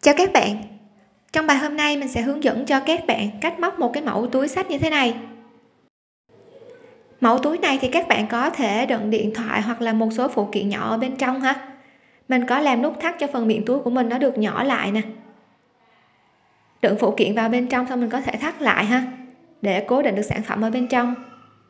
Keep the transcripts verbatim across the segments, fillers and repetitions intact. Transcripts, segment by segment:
Chào các bạn. Trong bài hôm nay mình sẽ hướng dẫn cho các bạn cách móc một cái mẫu túi xách như thế này. Mẫu túi này thì các bạn có thể đựng điện thoại hoặc là một số phụ kiện nhỏ ở bên trong ha. Mình có làm nút thắt cho phần miệng túi của mình nó được nhỏ lại nè. Đựng phụ kiện vào bên trong xong mình có thể thắt lại ha, để cố định được sản phẩm ở bên trong.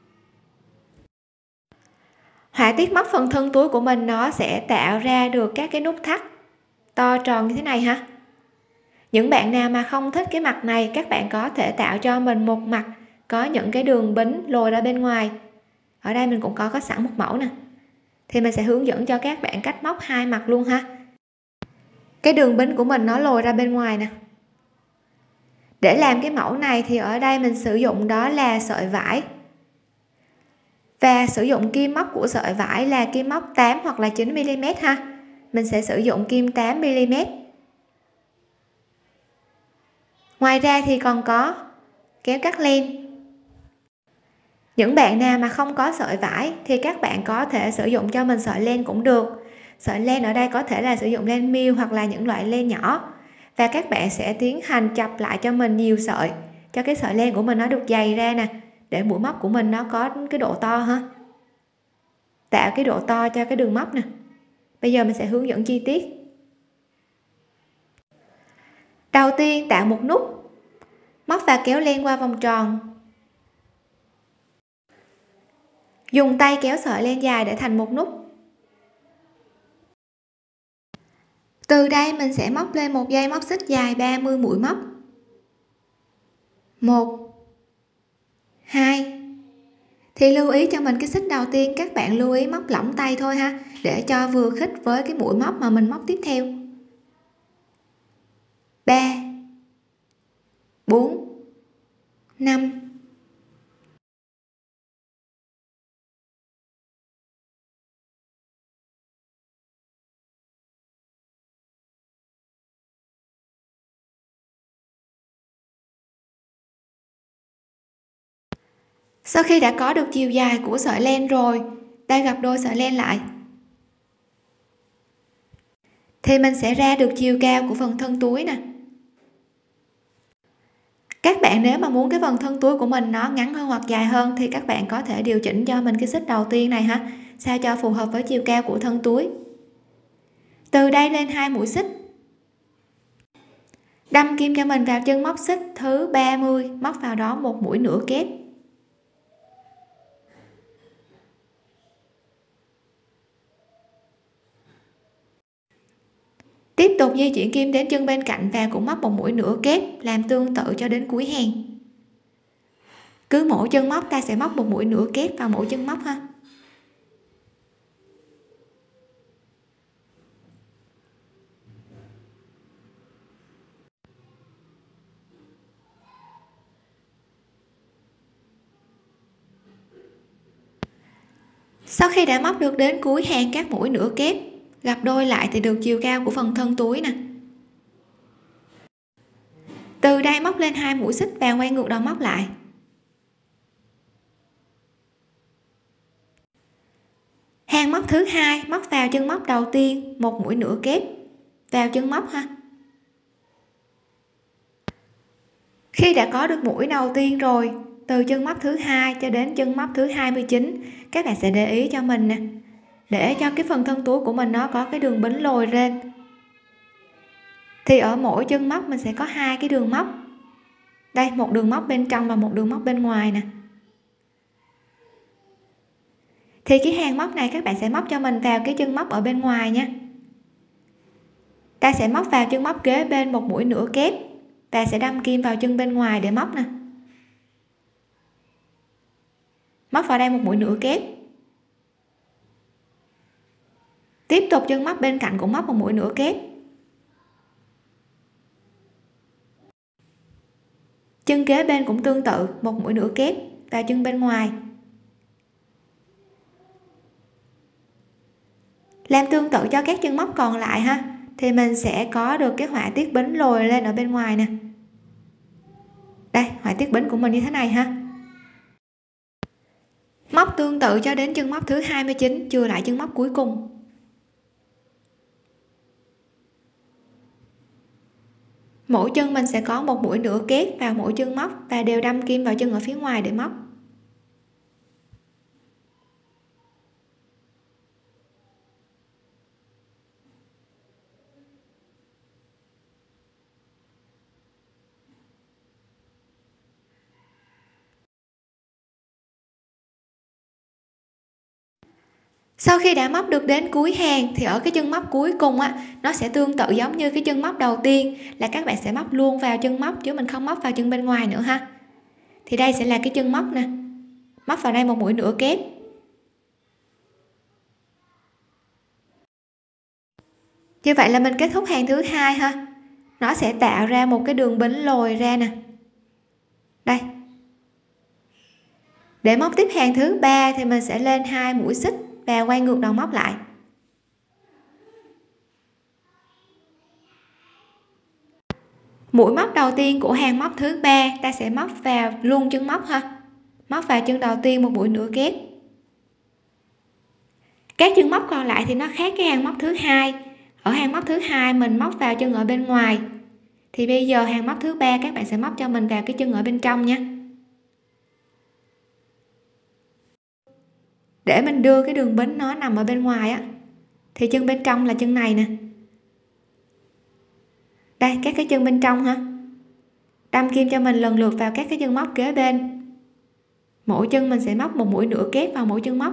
Họa tiết móc phần thân túi của mình nó sẽ tạo ra được các cái nút thắt to tròn như thế này ha. Những bạn nào mà không thích cái mặt này, các bạn có thể tạo cho mình một mặt có những cái đường bính lồi ra bên ngoài. Ở đây mình cũng có có sẵn một mẫu nè, thì mình sẽ hướng dẫn cho các bạn cách móc hai mặt luôn ha. Cái đường bính của mình nó lồi ra bên ngoài nè. Để làm cái mẫu này thì ở đây mình sử dụng đó là sợi vải, và sử dụng kim móc của sợi vải là kim móc tám hoặc là chín mi li mét ha. Mình sẽ sử dụng kim tám mi li mét. Ngoài ra thì còn có kéo cắt len. Những bạn nào mà không có sợi vải thì các bạn có thể sử dụng cho mình sợi len cũng được. Sợi len ở đây có thể là sử dụng len miêu hoặc là những loại len nhỏ, và các bạn sẽ tiến hành chập lại cho mình nhiều sợi cho cái sợi len của mình nó được dày ra nè, để mũi móc của mình nó có cái độ to ha, tạo cái độ to cho cái đường móc nè. Bây giờ mình sẽ hướng dẫn chi tiết. Đầu tiên tạo một nút, móc và kéo len qua vòng tròn, dùng tay kéo sợi len dài để thành một nút. Từ đây mình sẽ móc lên một dây móc xích dài ba mươi mũi móc. một hai. Thì lưu ý cho mình cái xích đầu tiên các bạn lưu ý móc lỏng tay thôi ha, để cho vừa khít với cái mũi móc mà mình móc tiếp theo. ba bốn năm. Sau khi đã có được chiều dài của sợi len rồi, ta gặp đôi sợi len lại, thì mình sẽ ra được chiều cao của phần thân túi nè. Các bạn nếu mà muốn cái phần thân túi của mình nó ngắn hơn hoặc dài hơn thì các bạn có thể điều chỉnh cho mình cái xích đầu tiên này ha, sao cho phù hợp với chiều cao của thân túi. Từ đây lên hai mũi xích, đâm kim cho mình vào chân móc xích thứ ba mươi, móc vào đó một mũi nửa kép. Tiếp tục di chuyển kim đến chân bên cạnh và cũng móc một mũi nửa kép, làm tương tự cho đến cuối hàng. Cứ mỗi chân móc ta sẽ móc một mũi nửa kép vào mỗi chân móc ha. Sau khi đã móc được đến cuối hàng các mũi nửa kép, gặp đôi lại thì được chiều cao của phần thân túi nè. Từ đây móc lên hai mũi xích và quay ngược đầu móc lại. Hàng móc thứ hai, móc vào chân móc đầu tiên một mũi nửa kép vào chân móc ha. Khi đã có được mũi đầu tiên rồi, từ chân móc thứ hai cho đến chân móc thứ hai mươi chín, các bạn sẽ để ý cho mình nè, để cho cái phần thân túi của mình nó có cái đường bính lồi lên, thì ở mỗi chân móc mình sẽ có hai cái đường móc. Đây, một đường móc bên trong và một đường móc bên ngoài nè. Thì cái hàng móc này các bạn sẽ móc cho mình vào cái chân móc ở bên ngoài nha. Ta sẽ móc vào chân móc kế bên một mũi nửa kép và sẽ đâm kim vào chân bên ngoài để móc nè. Móc vào đây một mũi nửa kép. Tiếp tục chân móc bên cạnh cũng móc một mũi nửa kép. Chân kế bên cũng tương tự, một mũi nửa kép vào chân bên ngoài. Làm tương tự cho các chân móc còn lại ha, thì mình sẽ có được cái họa tiết bính lồi lên ở bên ngoài nè. Đây, họa tiết bính của mình như thế này ha. Móc tương tự cho đến chân móc thứ hai mươi chín, chừa lại chân móc cuối cùng. Mỗi chân mình sẽ có một mũi nửa kép vào mỗi chân móc và đều đâm kim vào chân ở phía ngoài để móc. Sau khi đã móc được đến cuối hàng thì ở cái chân móc cuối cùng á, nó sẽ tương tự giống như cái chân móc đầu tiên, là các bạn sẽ móc luôn vào chân móc chứ mình không móc vào chân bên ngoài nữa ha. Thì đây sẽ là cái chân móc nè, móc vào đây một mũi nửa kép. Như vậy là mình kết thúc hàng thứ hai ha. Nó sẽ tạo ra một cái đường bính lồi ra nè. Đây. Để móc tiếp hàng thứ ba thì mình sẽ lên hai mũi xích và quay ngược đầu móc lại. Mũi móc đầu tiên của hàng móc thứ ba ta sẽ móc vào luôn chân móc ha. Móc vào chân đầu tiên một mũi nửa kép. Các chân móc còn lại thì nó khác cái hàng móc thứ hai. Ở hàng móc thứ hai mình móc vào chân ở bên ngoài. Thì bây giờ hàng móc thứ ba các bạn sẽ móc cho mình vào cái chân ở bên trong nha. Để mình đưa cái đường bính nó nằm ở bên ngoài á, thì chân bên trong là chân này nè. Đây, các cái chân bên trong ha. Đâm kim cho mình lần lượt vào các cái chân móc kế bên. Mỗi chân mình sẽ móc một mũi nửa kép vào mỗi chân móc.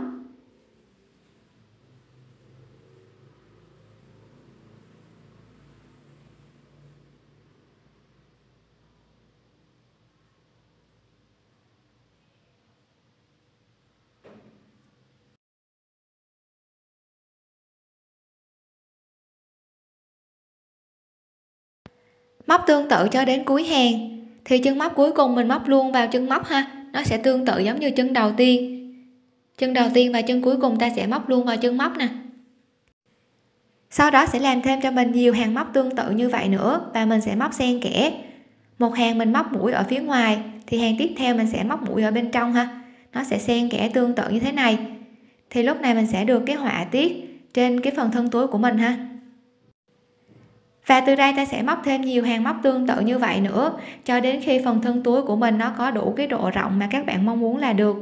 Móc tương tự cho đến cuối hàng thì chân móc cuối cùng mình móc luôn vào chân móc ha, nó sẽ tương tự giống như chân đầu tiên. Chân đầu tiên và chân cuối cùng ta sẽ móc luôn vào chân móc nè. Sau đó sẽ làm thêm cho mình nhiều hàng móc tương tự như vậy nữa và mình sẽ móc xen kẽ. Một hàng mình móc mũi ở phía ngoài thì hàng tiếp theo mình sẽ móc mũi ở bên trong ha, nó sẽ xen kẽ tương tự như thế này. Thì lúc này mình sẽ được cái họa tiết trên cái phần thân túi của mình ha. Và từ đây ta sẽ móc thêm nhiều hàng móc tương tự như vậy nữa cho đến khi phần thân túi của mình nó có đủ cái độ rộng mà các bạn mong muốn là được.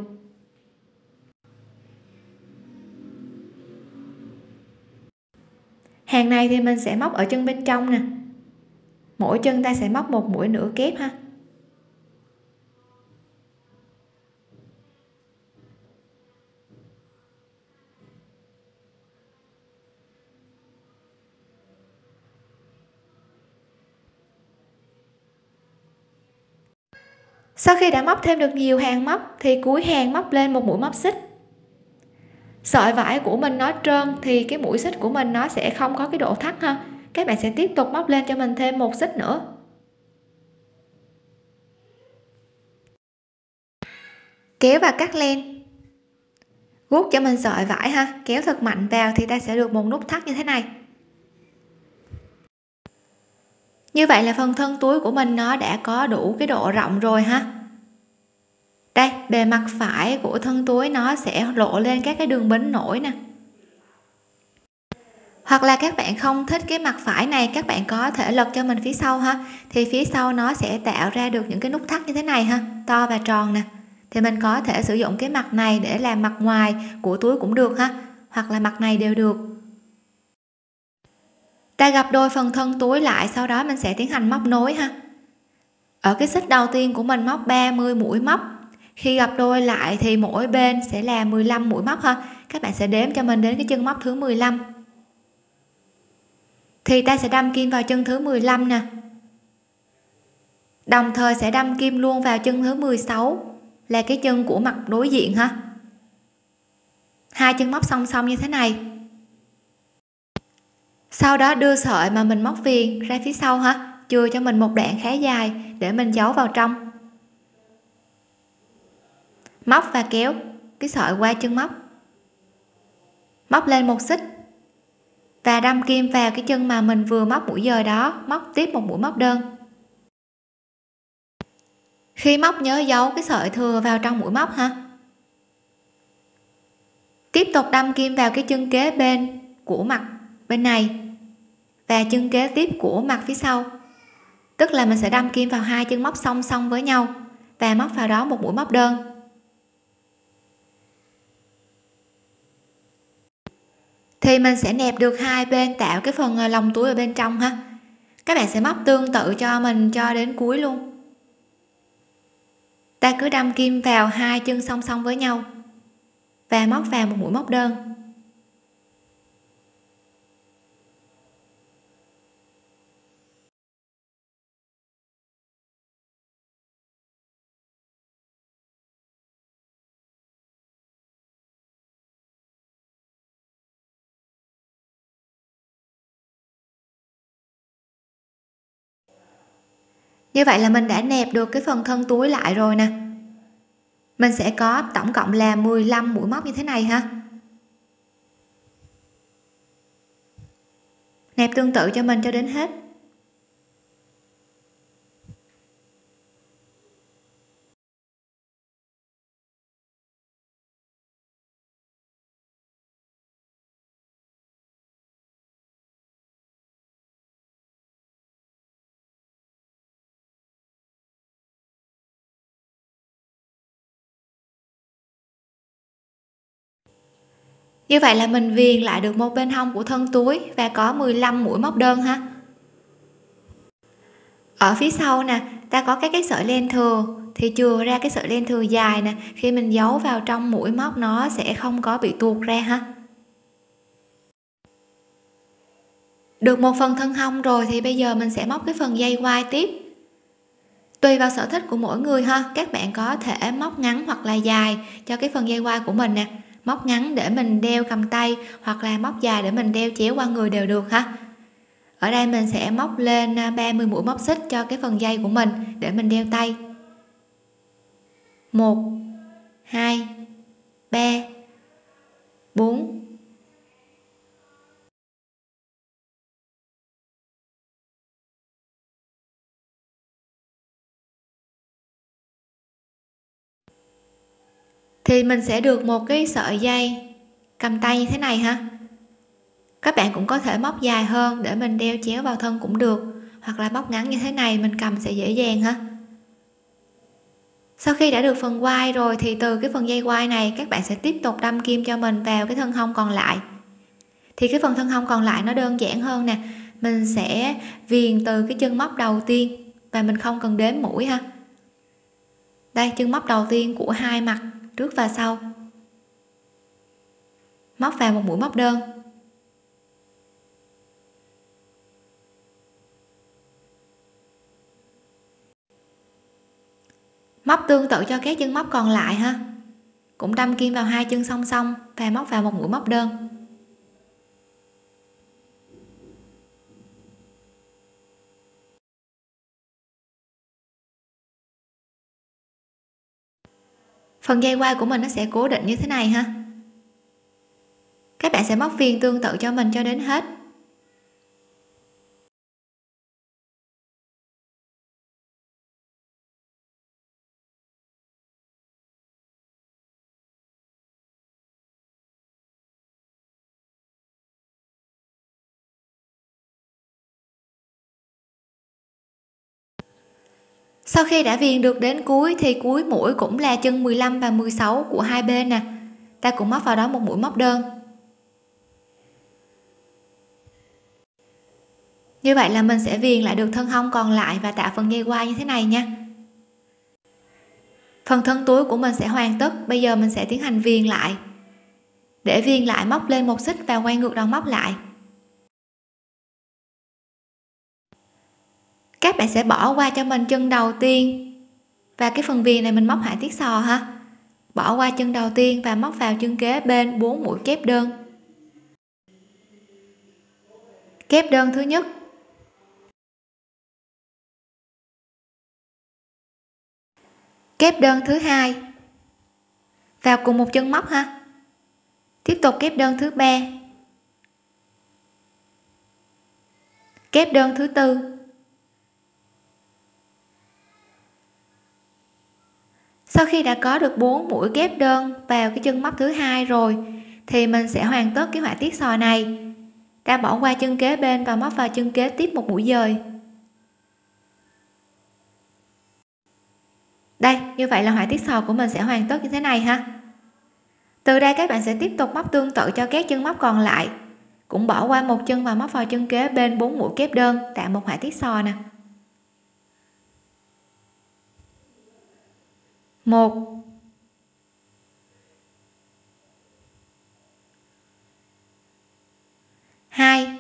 Hàng này thì mình sẽ móc ở chân bên trong nè. Mỗi chân ta sẽ móc một mũi nửa kép ha. Sau khi đã móc thêm được nhiều hàng móc thì cuối hàng móc lên một mũi móc xích. Sợi vải của mình nó trơn thì cái mũi xích của mình nó sẽ không có cái độ thắt ha. Các bạn sẽ tiếp tục móc lên cho mình thêm một xích nữa. Kéo và cắt len. Guốc cho mình sợi vải ha, kéo thật mạnh vào thì ta sẽ được một nút thắt như thế này. Như vậy là phần thân túi của mình nó đã có đủ cái độ rộng rồi ha. Đây, bề mặt phải của thân túi nó sẽ lộ lên các cái đường bính nổi nè. Hoặc là các bạn không thích cái mặt phải này, các bạn có thể lật cho mình phía sau ha. Thì phía sau nó sẽ tạo ra được những cái nút thắt như thế này ha, to và tròn nè. Thì mình có thể sử dụng cái mặt này để làm mặt ngoài của túi cũng được ha, hoặc là mặt này đều được. Ta gập đôi phần thân túi lại, sau đó mình sẽ tiến hành móc nối ha. Ở cái xích đầu tiên của mình móc ba mươi mũi móc. Khi gập đôi lại thì mỗi bên sẽ là mười lăm mũi móc ha. Các bạn sẽ đếm cho mình đến cái chân móc thứ mười lăm. Thì ta sẽ đâm kim vào chân thứ mười lăm nè. Đồng thời sẽ đâm kim luôn vào chân thứ mười sáu, là cái chân của mặt đối diện ha. Hai chân móc song song như thế này. Sau đó đưa sợi mà mình móc viền ra phía sau ha, chừa cho mình một đoạn khá dài để mình giấu vào trong. Móc và kéo cái sợi qua chân móc. Móc lên một xích và đâm kim vào cái chân mà mình vừa móc mũi dời đó, móc tiếp một mũi móc đơn. Khi móc nhớ giấu cái sợi thừa vào trong mũi móc ha. Tiếp tục đâm kim vào cái chân kế bên của mặt bên này và chân kế tiếp của mặt phía sau. Tức là mình sẽ đâm kim vào hai chân móc song song với nhau và móc vào đó một mũi móc đơn. Thì mình sẽ nẹp được hai bên tạo cái phần lồng túi ở bên trong ha. Các bạn sẽ móc tương tự cho mình cho đến cuối luôn. Ta cứ đâm kim vào hai chân song song với nhau và móc vào một mũi móc đơn. Như vậy là mình đã nẹp được cái phần thân túi lại rồi nè. Mình sẽ có tổng cộng là mười lăm mũi móc như thế này ha. Nẹp tương tự cho mình cho đến hết. Như vậy là mình viền lại được một bên hông của thân túi và có mười lăm mũi móc đơn ha. Ở phía sau nè, ta có các cái sợi len thừa thì chừa ra cái sợi len thừa dài nè, khi mình giấu vào trong mũi móc nó sẽ không có bị tuột ra ha. Được một phần thân hông rồi thì bây giờ mình sẽ móc cái phần dây quai tiếp. Tùy vào sở thích của mỗi người ha, các bạn có thể móc ngắn hoặc là dài cho cái phần dây quai của mình nè. Móc ngắn để mình đeo cầm tay hoặc là móc dài để mình đeo chéo qua người đều được ha. Ở đây mình sẽ móc lên ba mươi mũi móc xích cho cái phần dây của mình để mình đeo tay. một, hai, ba, bốn. Thì mình sẽ được một cái sợi dây cầm tay như thế này ha. Các bạn cũng có thể móc dài hơn để mình đeo chéo vào thân cũng được, hoặc là móc ngắn như thế này mình cầm sẽ dễ dàng ha. Sau khi đã được phần quai rồi thì từ cái phần dây quai này các bạn sẽ tiếp tục đâm kim cho mình vào cái thân hông còn lại. Thì cái phần thân hông còn lại nó đơn giản hơn nè, mình sẽ viền từ cái chân móc đầu tiên và mình không cần đếm mũi ha. Đây, chân móc đầu tiên của hai mặt trước và sau, móc vào một mũi móc đơn. Móc tương tự cho các chân móc còn lại ha, cũng đâm kim vào hai chân song song và móc vào một mũi móc đơn. Phần dây quai của mình nó sẽ cố định như thế này ha. Các bạn sẽ móc viền tương tự cho mình cho đến hết. Sau khi đã viền được đến cuối thì cuối mũi cũng là chân mười lăm và mười sáu của hai bên nè, ta cũng móc vào đó một mũi móc đơn. Như vậy là mình sẽ viền lại được thân hông còn lại và tạo phần dây quai như thế này nha. Phần thân túi của mình sẽ hoàn tất, bây giờ mình sẽ tiến hành viền lại. Để viền lại móc lên một xích và quay ngược đầu móc lại. Các bạn sẽ bỏ qua cho mình chân đầu tiên và cái phần viền này mình móc họa tiết sò ha. Bỏ qua chân đầu tiên và móc vào chân kế bên bốn mũi kép đơn. Kép đơn thứ nhất, kép đơn thứ hai, vào cùng một chân móc ha. Tiếp tục kép đơn thứ ba, kép đơn thứ tư, sau khi đã có được bốn mũi kép đơn vào cái chân móc thứ hai rồi thì mình sẽ hoàn tất cái họa tiết sò này. Ta bỏ qua chân kế bên và móc vào chân kế tiếp một mũi dời. Đây, như vậy là họa tiết sò của mình sẽ hoàn tất như thế này ha. Từ đây các bạn sẽ tiếp tục móc tương tự cho các chân móc còn lại, cũng bỏ qua một chân và móc vào chân kế bên bốn mũi kép đơn tạo một họa tiết sò nè. Một, hai,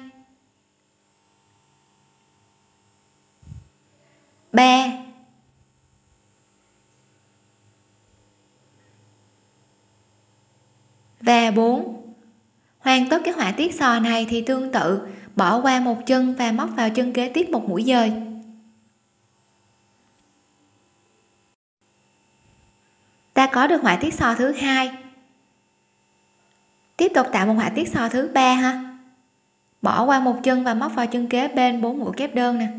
ba, và bốn. Hoàn tất cái họa tiết sò này thì tương tự bỏ qua một chân và móc vào chân kế tiếp một mũi dời. Ta có được họa tiết sò thứ hai. Tiếp tục tạo một họa tiết sò thứ ba ha. Bỏ qua một chân và móc vào chân kế bên bốn mũi kép đơn nè.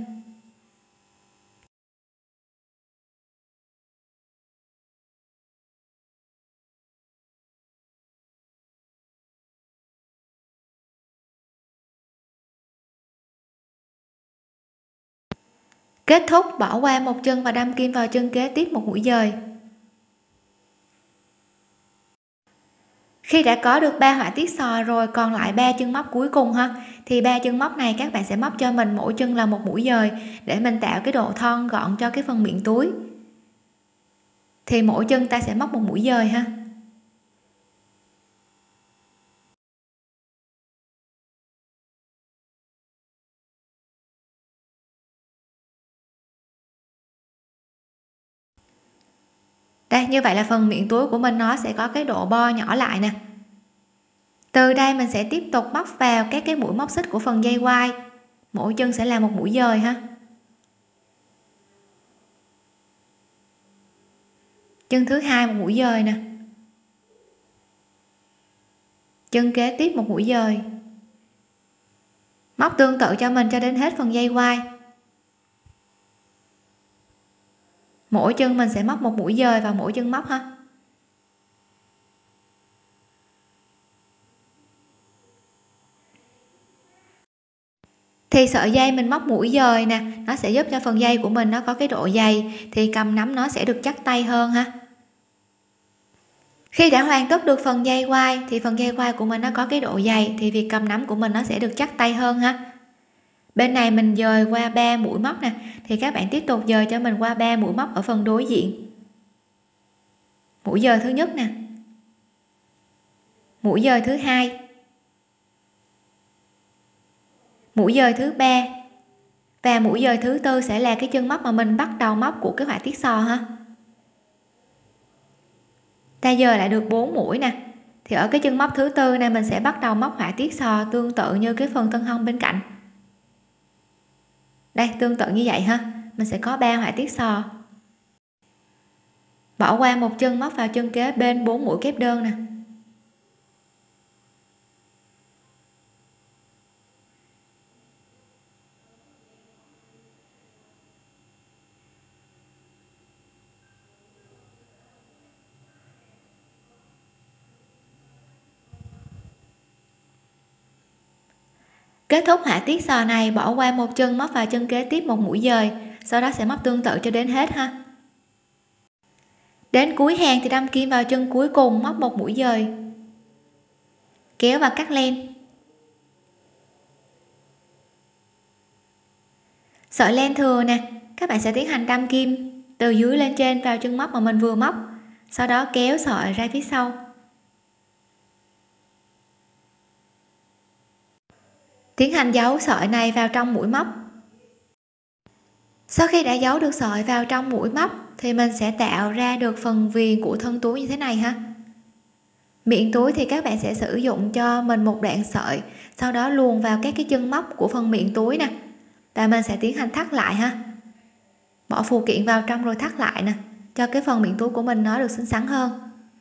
Kết thúc bỏ qua một chân và đâm kim vào chân kế tiếp một mũi dời. Khi đã có được ba họa tiết sò rồi, còn lại ba chân móc cuối cùng ha, thì ba chân móc này các bạn sẽ móc cho mình mỗi chân là một mũi dời để mình tạo cái độ thon gọn cho cái phần miệng túi. Thì mỗi chân ta sẽ móc một mũi dời ha. Đây, như vậy là phần miệng túi của mình nó sẽ có cái độ bo nhỏ lại nè. Từ đây mình sẽ tiếp tục móc vào các cái mũi móc xích của phần dây quai, mỗi chân sẽ là một mũi dời ha. Chân thứ hai một mũi dời nè, chân kế tiếp một mũi dời, móc tương tự cho mình cho đến hết phần dây quai. Mỗi chân mình sẽ móc một mũi dời vào mỗi chân móc ha. Thì sợi dây mình móc mũi dời nè, nó sẽ giúp cho phần dây của mình nó có cái độ dày, thì cầm nắm nó sẽ được chắc tay hơn ha. Khi đã hoàn tất được phần dây quai thì phần dây quai của mình nó có cái độ dày, thì việc cầm nắm của mình nó sẽ được chắc tay hơn ha. Bên này mình dời qua ba mũi móc nè, thì các bạn tiếp tục dời cho mình qua ba mũi móc ở phần đối diện. Mũi dời thứ nhất nè, mũi dời thứ hai, mũi dời thứ ba, và mũi dời thứ tư sẽ là cái chân móc mà mình bắt đầu móc của cái họa tiết sò ha. Ta dời lại được bốn mũi nè, thì ở cái chân móc thứ tư này mình sẽ bắt đầu móc họa tiết sò tương tự như cái phần thân hông bên cạnh. Đây, tương tự như vậy ha, mình sẽ có ba họa tiết sò. Bỏ qua một chân móc vào chân kế bên bốn mũi kép đơn nè. Kết thúc họa tiết sò này, bỏ qua một chân móc vào chân kế tiếp một mũi dời, sau đó sẽ móc tương tự cho đến hết ha. Đến cuối hàng thì đâm kim vào chân cuối cùng, móc một mũi dời, kéo và cắt len. Sợi len thừa nè, các bạn sẽ tiến hành đâm kim từ dưới lên trên vào chân móc mà mình vừa móc, sau đó kéo sợi ra phía sau. Tiến hành giấu sợi này vào trong mũi móc. Sau khi đã giấu được sợi vào trong mũi móc thì mình sẽ tạo ra được phần viền của thân túi như thế này ha. Miệng túi thì các bạn sẽ sử dụng cho mình một đoạn sợi, sau đó luồn vào các cái chân móc của phần miệng túi nè, và mình sẽ tiến hành thắt lại ha. Bỏ phụ kiện vào trong rồi thắt lại nè, cho cái phần miệng túi của mình nó được xinh xắn hơn.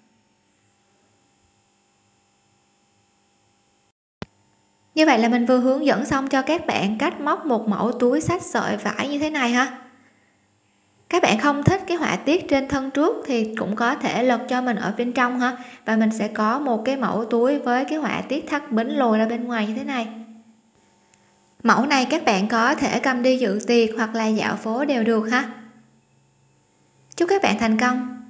Như vậy là mình vừa hướng dẫn xong cho các bạn cách móc một mẫu túi xách sợi vải như thế này ha. Các bạn không thích cái họa tiết trên thân trước thì cũng có thể lật cho mình ở bên trong ha, và mình sẽ có một cái mẫu túi với cái họa tiết thắt bính lồi ra bên ngoài như thế này. Mẫu này các bạn có thể cầm đi dự tiệc hoặc là dạo phố đều được ha. Chúc các bạn thành công.